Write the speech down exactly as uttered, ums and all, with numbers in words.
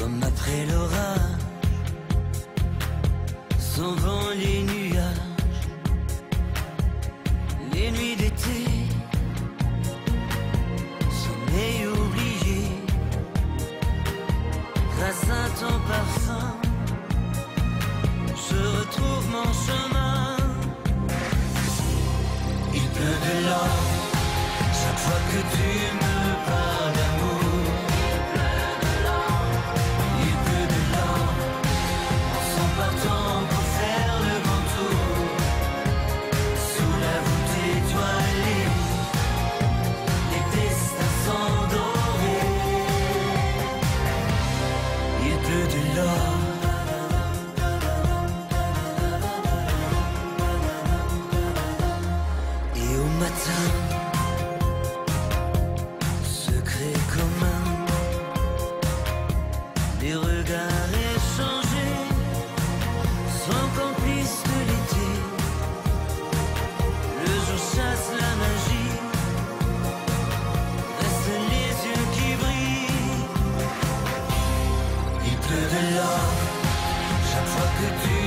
Comme après l'orage, s'en vont les nuages, les nuits d'été, sommeil oublié, grâce à ton parfum, je retrouve mon chemin. Il pleut de l'or, chaque fois que tu me parles d'amour. Partant pour faire le grand tour, sous la voûte étoilée, les destins sont dorés. Il pleut de l'or. Et au matin, secret commun, des regards échangés, sans complice de l'été, le jour chasse la magie, restent les yeux qui brillent. Il pleut de l'or, chaque fois que tu